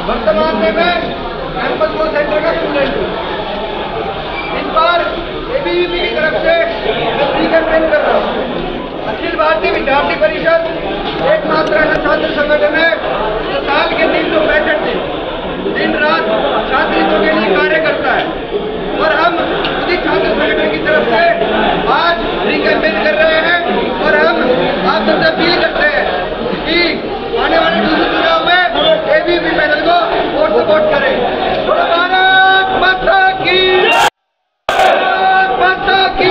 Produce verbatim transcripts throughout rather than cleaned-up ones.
वर्तमान में मैं कैंपस को सेंटर का स्टूडेंट हूँ। इस बार एबीवीपी की तरफ से मैं प्री कैंपेन कर रहा हूँ। अखिल भारतीय विद्यार्थी परिषद एकमात्र ऐसा छात्र संगठन है जो साल के तीन सौ पैंसठ दिन दिन रात छात्र हितों के लिए कार्य करता है और हम उसी छात्र संगठन की तरफ से आज प्री कैंपेन कर रहे हैं और हम आप सबसे अपील करते हैं कि आने वाले डूसू चुनाव में एबीवीपी पैनल को वोट सपोर्ट करें। भारत माता की, भारत माता की।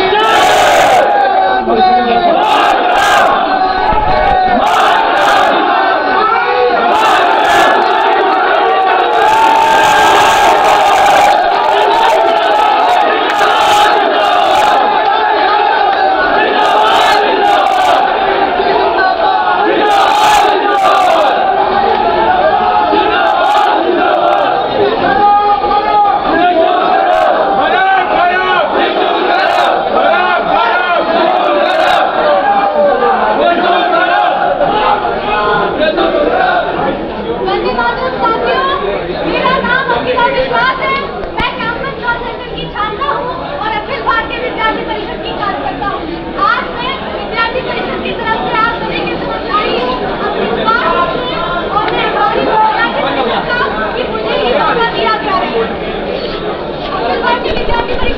विद्यार्थी